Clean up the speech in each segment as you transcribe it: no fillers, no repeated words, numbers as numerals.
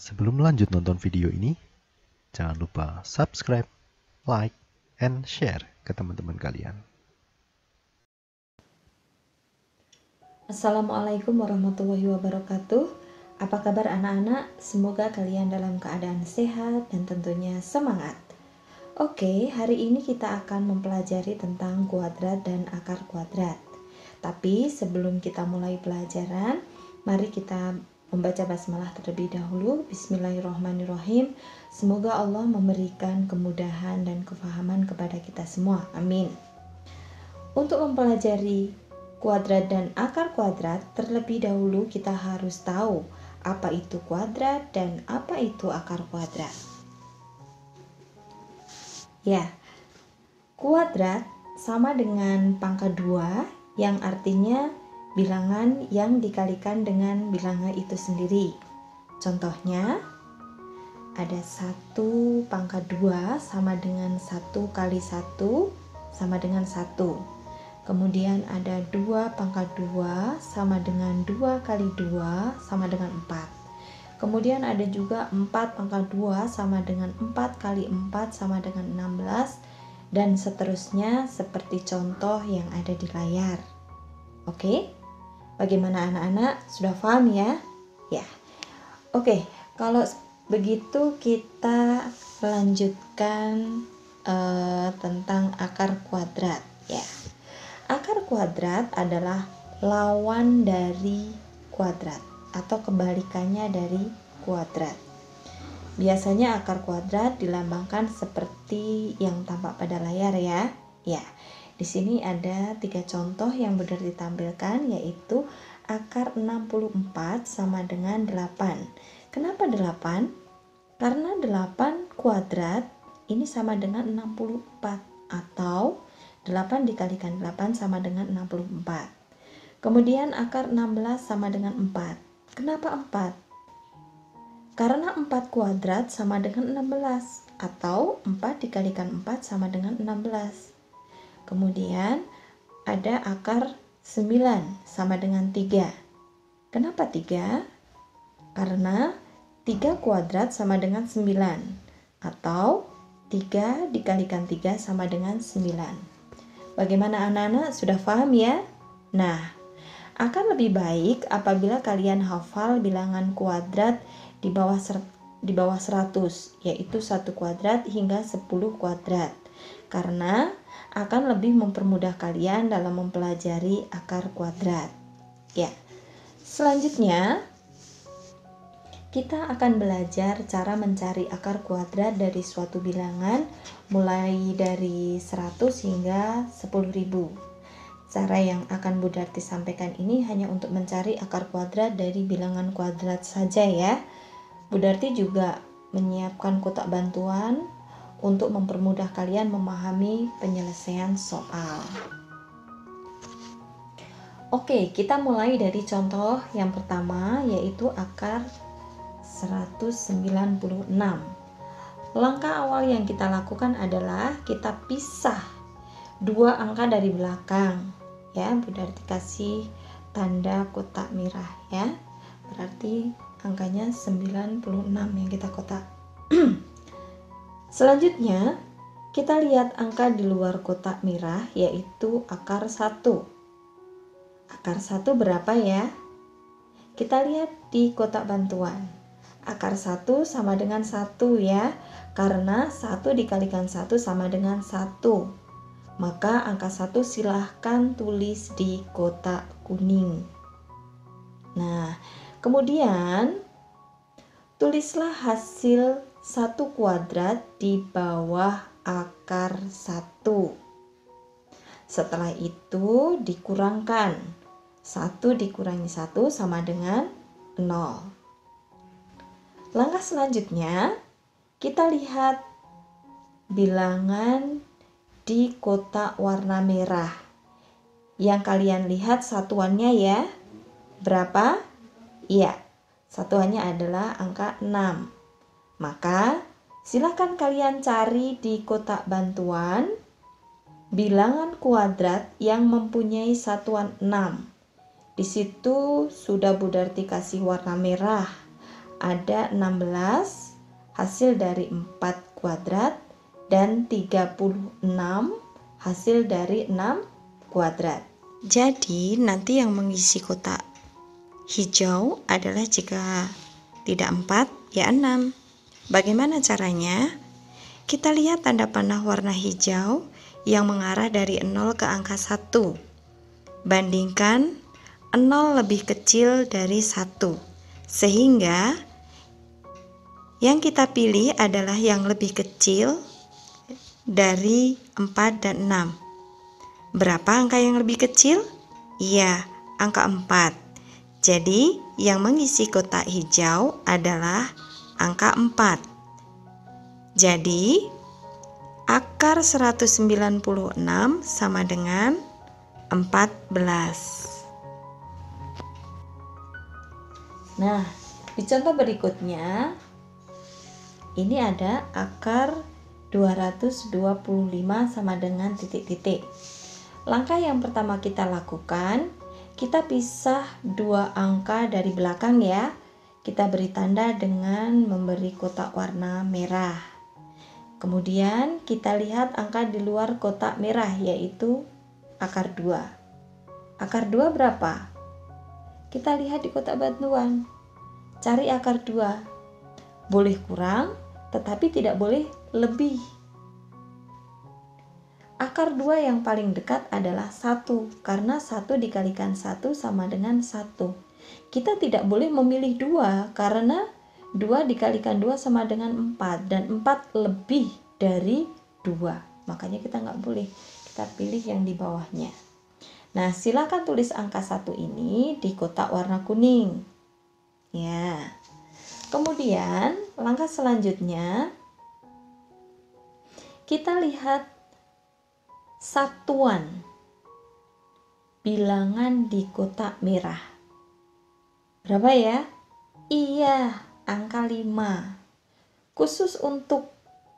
Sebelum lanjut nonton video ini, jangan lupa subscribe, like, and share ke teman-teman kalian. Assalamualaikum warahmatullahi wabarakatuh. Apa kabar anak-anak? Semoga kalian dalam keadaan sehat dan tentunya semangat. Oke, hari ini kita akan mempelajari tentang kuadrat dan akar kuadrat. Tapi sebelum kita mulai pelajaran, mari kita membaca basmalah terlebih dahulu. Bismillahirrahmanirrahim. Semoga Allah memberikan kemudahan dan kefahaman kepada kita semua. Amin. Untuk mempelajari kuadrat dan akar kuadrat, terlebih dahulu kita harus tahu apa itu kuadrat dan apa itu akar kuadrat. Ya, kuadrat sama dengan pangkat 2 yang artinya bilangan yang dikalikan dengan bilangan itu sendiri. Contohnya, ada 1 pangkat 2 sama dengan 1 kali 1 sama dengan 1. Kemudian ada 2 pangkat 2 sama dengan 2 kali 2 sama dengan 4. Kemudian ada juga 4 pangkat 2 sama dengan 4 kali 4 sama dengan 16. Dan seterusnya seperti contoh yang ada di layar. Oke? Bagaimana anak-anak? Sudah paham ya? Ya. Oke, kalau begitu kita lanjutkan tentang akar kuadrat ya. Akar kuadrat adalah lawan dari kuadrat atau kebalikannya dari kuadrat. Biasanya akar kuadrat dilambangkan seperti yang tampak pada layar ya. Ya, di sini ada 3 contoh yang benar ditampilkan, yaitu akar 64 sama dengan 8. Kenapa 8? Karena 8 kuadrat ini sama dengan 64 atau 8 dikalikan 8 sama dengan 64. Kemudian akar 16 sama dengan 4. Kenapa 4? Karena 4 kuadrat sama dengan 16 atau 4 dikalikan 4 sama dengan 16. Kemudian ada akar 9 sama dengan 3. Kenapa 3? Karena 3 kuadrat sama dengan 9 atau 3 dikalikan 3 sama dengan 9. Bagaimana anak-anak? Sudah paham ya? Nah, akan lebih baik apabila kalian hafal bilangan kuadrat di bawah 100, yaitu 1 kuadrat hingga 10 kuadrat. Karena akan lebih mempermudah kalian dalam mempelajari akar kuadrat. Ya. Selanjutnya, kita akan belajar cara mencari akar kuadrat dari suatu bilangan mulai dari 100 hingga 10.000. Cara yang akan Bu Darti sampaikan ini hanya untuk mencari akar kuadrat dari bilangan kuadrat saja ya. Bu Darti juga menyiapkan kotak bantuan untuk mempermudah kalian memahami penyelesaian soal. Oke, kita mulai dari contoh yang pertama, yaitu akar 196. Langkah awal yang kita lakukan adalah kita pisah 2 angka dari belakang ya. Bu Darti kasih tanda kotak merah ya, berarti angkanya 96 yang kita kotak. Selanjutnya kita lihat angka di luar kotak merah, yaitu akar 1. Akar 1 berapa ya? Kita lihat di kotak bantuan. Akar 1 sama dengan 1 ya, karena 1 dikalikan 1 sama dengan 1. Maka angka 1 silahkan tulis di kotak kuning. Nah, kemudian tulislah hasil 1 kuadrat di bawah akar 1. Setelah itu dikurangkan. 1 dikurangi 1 sama dengan 0. Langkah selanjutnya, kita lihat bilangan di kotak warna merah. Yang kalian lihat satuannya ya. Berapa? Iya, satuannya adalah angka 6. Maka silakan kalian cari di kotak bantuan bilangan kuadrat yang mempunyai satuan 6. Di situ sudah Bu Darti kasih warna merah. ada 16 hasil dari 4 kuadrat dan 36 hasil dari 6 kuadrat. Jadi nanti yang mengisi kotak hijau adalah jika tidak 4 ya 6. Bagaimana caranya? Kita lihat tanda panah warna hijau yang mengarah dari 0 ke angka 1. Bandingkan 0 lebih kecil dari 1. Sehingga yang kita pilih adalah yang lebih kecil dari 4 dan 6. Berapa angka yang lebih kecil? Iya, angka 4. Jadi, yang mengisi kotak hijau adalah angka 4. Jadi, akar 196 sama dengan 14. Nah, di contoh berikutnya, ini ada akar 225 sama dengan titik-titik. Langkah yang pertama kita lakukan, kita pisah dua angka dari belakang ya. Kita beri tanda dengan memberi kotak warna merah. Kemudian kita lihat angka di luar kotak merah, yaitu akar 2. Akar 2 berapa? Kita lihat di kotak bantuan. Cari akar 2. Boleh kurang, tetapi tidak boleh lebih. Akar 2 yang paling dekat adalah 1, karena 1 dikalikan 1 sama dengan 1. Kita tidak boleh memilih 2, karena 2 dikalikan 2 sama dengan 4, dan 4 lebih dari 2. Makanya kita nggak boleh, kita pilih yang di bawahnya. Nah, silakan tulis angka 1 ini di kotak warna kuning. Ya. Kemudian, langkah selanjutnya, kita lihat satuan bilangan di kotak merah. Berapa ya? Iya, angka 5. Khusus untuk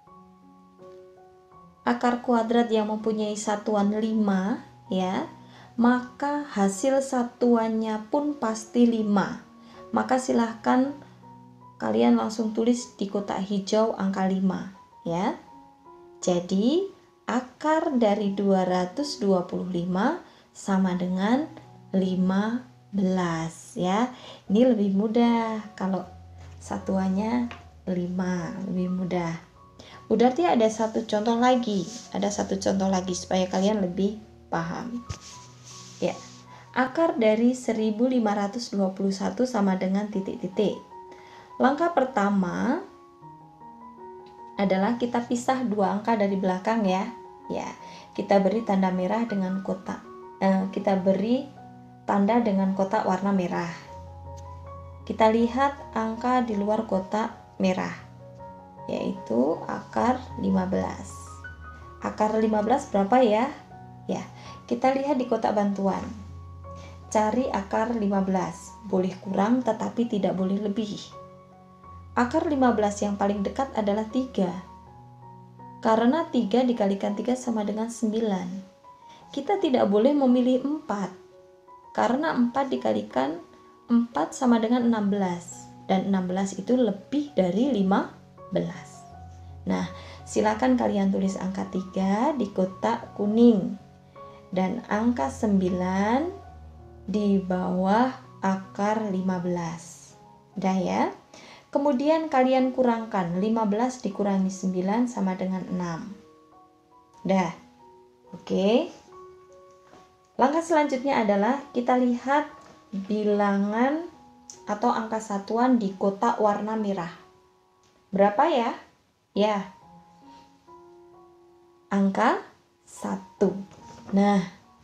akar kuadrat yang mempunyai satuan 5 ya, maka hasil satuannya pun pasti 5. Maka silahkan kalian langsung tulis di kotak hijau angka 5 ya. Jadi akar dari 225 sama dengan 15 ya. Ini lebih mudah kalau satuannya 5, lebih mudah. Berarti ada satu contoh lagi supaya kalian lebih paham. Ya. Akar dari 1521 sama dengan titik-titik. Langkah pertama adalah kita pisah dua angka dari belakang ya. Ya, kita beri tanda merah dengan kotak. Kita beri tanda dengan kotak warna merah. Kita lihat angka di luar kotak merah, yaitu akar 15. Akar 15 berapa ya? Ya, kita lihat di kotak bantuan. Cari akar 15. Boleh kurang tetapi tidak boleh lebih. Akar 15 yang paling dekat adalah 3. Karena 3 dikalikan 3 sama dengan 9. Kita tidak boleh memilih 4. Karena 4 dikalikan 4 sama dengan 16. Dan 16 itu lebih dari 15. Nah, silakan kalian tulis angka 3 di kotak kuning. Dan angka 9 di bawah akar 15. Udah ya? Kemudian kalian kurangkan 15 dikurangi 9 sama dengan 6. Dah. Oke. Langkah selanjutnya adalah kita lihat bilangan atau angka satuan di kotak warna merah. Berapa ya? Ya. Angka 1. Nah,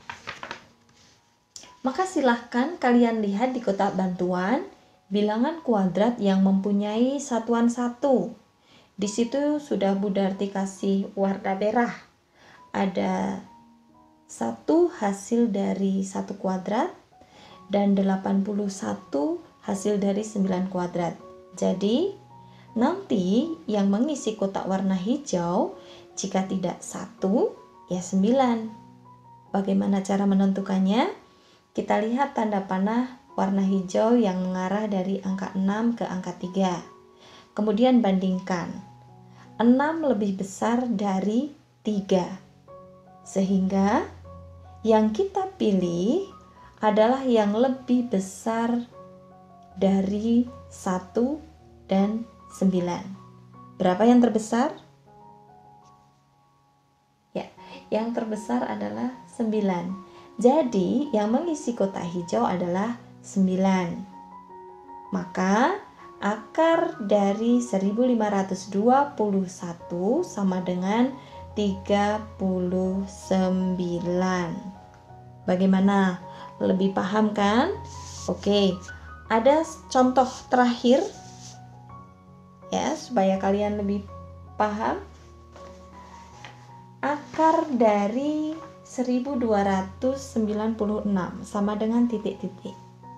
maka silahkan kalian lihat di kotak bantuan bilangan kuadrat yang mempunyai satuan 1. Di situ sudah Bu Darti kasih warna merah. Ada 1 hasil dari 1 kuadrat dan 81 hasil dari 9 kuadrat. Jadi, nanti yang mengisi kotak warna hijau jika tidak 1, ya 9. Bagaimana cara menentukannya? Kita lihat tanda panah warna hijau yang mengarah dari angka 6 ke angka 3. Kemudian bandingkan. 6 lebih besar dari 3. Sehingga yang kita pilih adalah yang lebih besar dari 1 dan 9. Berapa yang terbesar? Ya, yang terbesar adalah 9. Jadi, yang mengisi kotak hijau adalah 9. Maka, akar dari 1521 sama dengan 39. Bagaimana? Lebih paham kan? Oke, ada contoh terakhir ya supaya kalian lebih paham. Akar dari 1296 sama dengan titik-titik.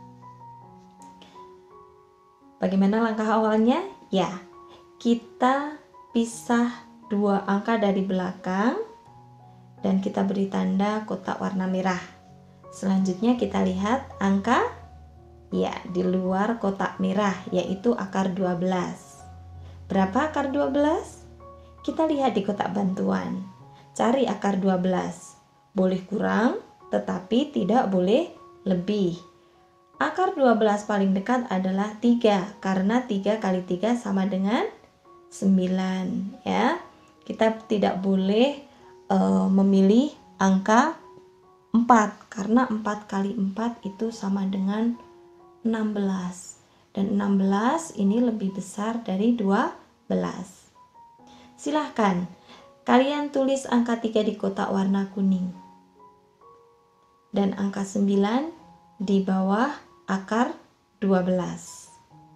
Bagaimana langkah awalnya? Ya, kita pisah 2 angka dari belakang dan kita beri tanda kotak warna merah. Selanjutnya kita lihat angka ya di luar kotak merah, yaitu akar 12. Berapa akar 12? Kita lihat di kotak bantuan. Cari akar 12. Boleh kurang, tetapi tidak boleh lebih. Akar 12 paling dekat adalah 3, karena 3 kali 3 sama dengan 9 ya. Kita tidak boleh memilih angka 4, karena 4 kali 4 itu sama dengan 16. Dan 16 ini lebih besar dari 12. Silahkan, kalian tulis angka 3 di kotak warna kuning. Dan angka 9 di bawah akar 12.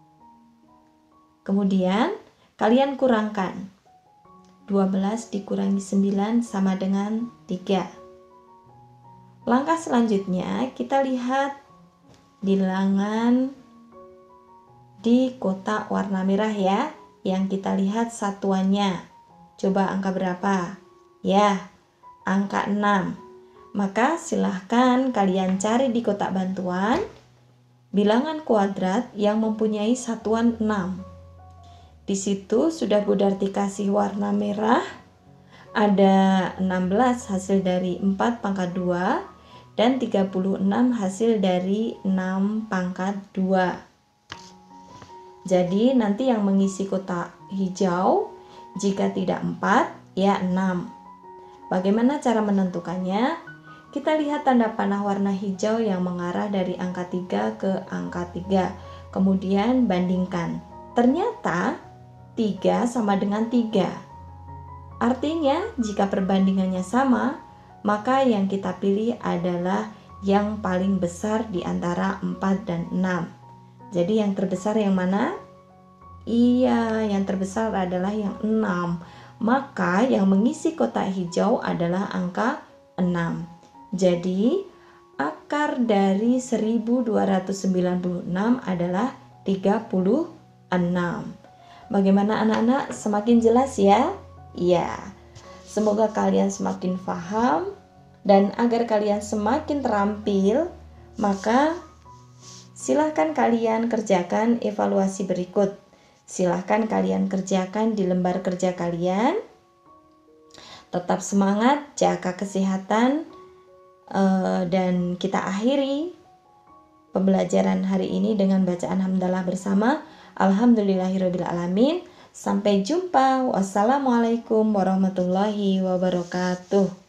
Kemudian, kalian kurangkan. 12 dikurangi 9 sama dengan 3. Langkah selanjutnya kita lihat bilangan di kotak warna merah ya, yang kita lihat satuannya. Coba angka berapa? Ya, angka 6. Maka silahkan kalian cari di kotak bantuan bilangan kuadrat yang mempunyai satuan 6. Di situ sudah Budarti kasih warna merah. Ada 16 hasil dari 4 pangkat 2 dan 36 hasil dari 6 pangkat 2. Jadi nanti yang mengisi kotak hijau jika tidak 4 ya 6. Bagaimana cara menentukannya? Kita lihat tanda panah warna hijau yang mengarah dari angka 3 ke angka 3. Kemudian bandingkan. Ternyata 3 sama dengan 3. Artinya jika perbandingannya sama, maka yang kita pilih adalah yang paling besar di antara 4 dan 6. Jadi yang terbesar yang mana? Iya, yang terbesar adalah yang 6. Maka yang mengisi kotak hijau adalah angka 6. Jadi akar dari 1296 adalah 36. Bagaimana anak-anak? Semakin jelas ya? Iya. Semoga kalian semakin paham dan agar kalian semakin terampil, maka silahkan kalian kerjakan evaluasi berikut. Silahkan kalian kerjakan di lembar kerja kalian. Tetap semangat, jaga kesehatan, dan kita akhiri pembelajaran hari ini dengan bacaan hamdalah bersama. Alhamdulillahirrabbilalamin. Sampai jumpa. Wassalamualaikum warahmatullahi wabarakatuh.